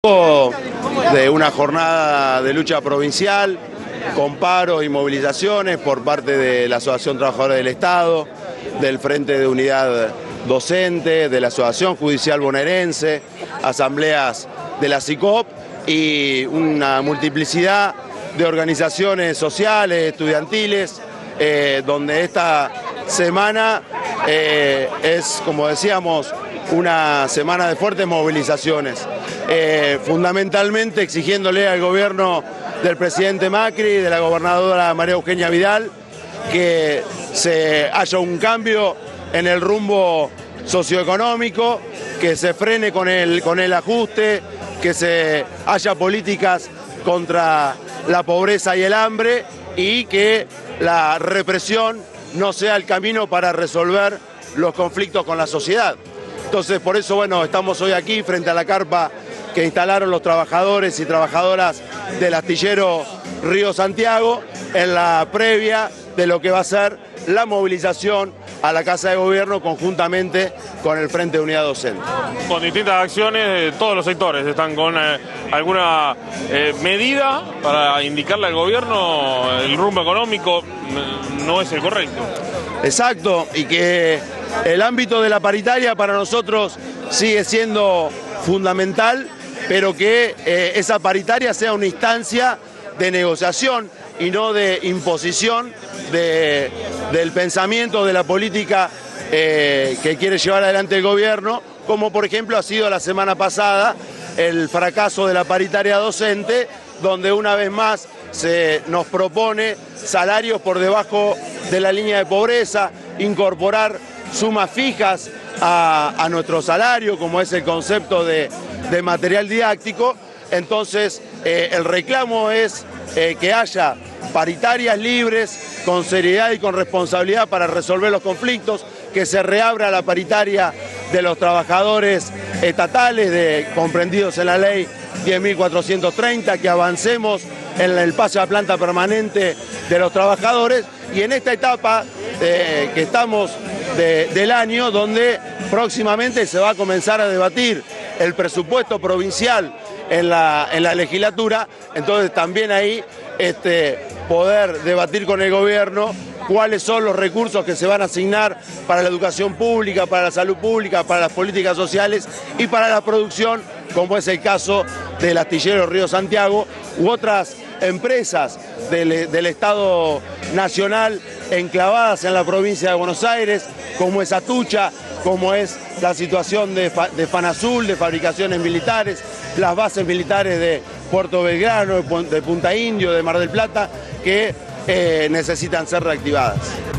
De una jornada de lucha provincial con paros y movilizaciones por parte de la Asociación Trabajadora del Estado, del Frente de Unidad Docente, de la Asociación Judicial Bonaerense, asambleas de la SICOP y una multiplicidad de organizaciones sociales, estudiantiles, donde esta semana es, como decíamos, una semana de fuertes movilizaciones, fundamentalmente exigiéndole al gobierno del presidente Macri y de la gobernadora María Eugenia Vidal que haya un cambio en el rumbo socioeconómico, que se frene con el ajuste, que haya políticas contra la pobreza y el hambre y que la represión no sea el camino para resolver los conflictos con la sociedad. Entonces, por eso, bueno, estamos hoy aquí frente a la carpa que instalaron los trabajadores y trabajadoras del astillero Río Santiago en la previa de lo que va a ser la movilización a la Casa de Gobierno conjuntamente con el Frente de Unidad Docente. Con distintas acciones de todos los sectores, están con alguna medida para indicarle al gobierno el rumbo económico no es el correcto. Exacto, y que el ámbito de la paritaria para nosotros sigue siendo fundamental, pero que esa paritaria sea una instancia de negociación y no de imposición del pensamiento, de la política que quiere llevar adelante el gobierno, como por ejemplo ha sido la semana pasada el fracaso de la paritaria docente, donde una vez más se nos propone salarios por debajo de la línea de pobreza, incorporar sumas fijas a nuestro salario, como es el concepto de material didáctico. Entonces, el reclamo es que haya paritarias libres, con seriedad y con responsabilidad para resolver los conflictos, que se reabra la paritaria de los trabajadores estatales comprendidos en la ley 10.430, que avancemos en el pase a planta permanente de los trabajadores y en esta etapa que estamos del año, donde próximamente se va a comenzar a debatir el presupuesto provincial en la legislatura, entonces también ahí poder debatir con el gobierno cuáles son los recursos que se van a asignar para la educación pública, para la salud pública, para las políticas sociales y para la producción, como es el caso del astillero Río Santiago u otras empresas del Estado Nacional enclavadas en la provincia de Buenos Aires, como es Atucha, como es la situación de Fanazul, de fabricaciones militares, las bases militares de Puerto Belgrano, de Punta Indio, de Mar del Plata, que necesitan ser reactivadas.